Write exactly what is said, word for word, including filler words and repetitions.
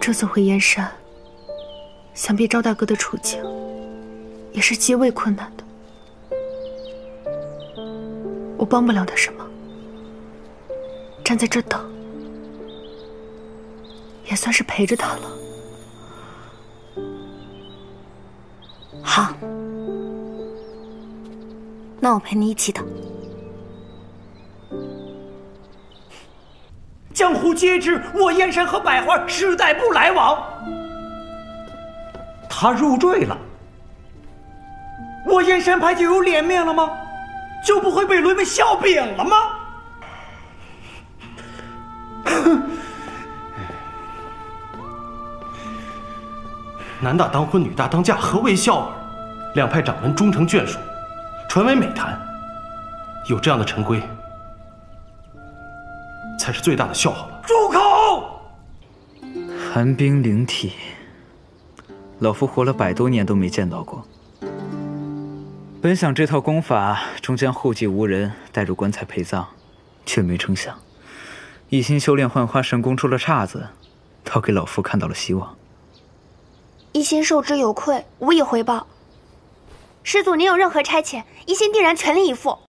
这次回燕山，想必招大哥的处境也是极为困难的。我帮不了他什么，站在这等，也算是陪着他了。 好，那我陪你一起等。 江湖皆知，我燕山和百花世代不来往。他入赘了，我燕山派就有脸面了吗？就不会被沦为笑柄了吗？ 男大当婚，女大当嫁，何为笑耳？两派掌门终成眷属，传为美谈。有这样的陈规，才是最大的笑话了。 住口！ 寒冰灵体，老夫活了百多年都没见到过。本想这套功法终将后继无人，带入棺材陪葬，却没成想，一心修炼幻花神功出了岔子，倒给老夫看到了希望。 一心受之有愧，无以回报。师祖，您有任何差遣，一心定然全力以赴。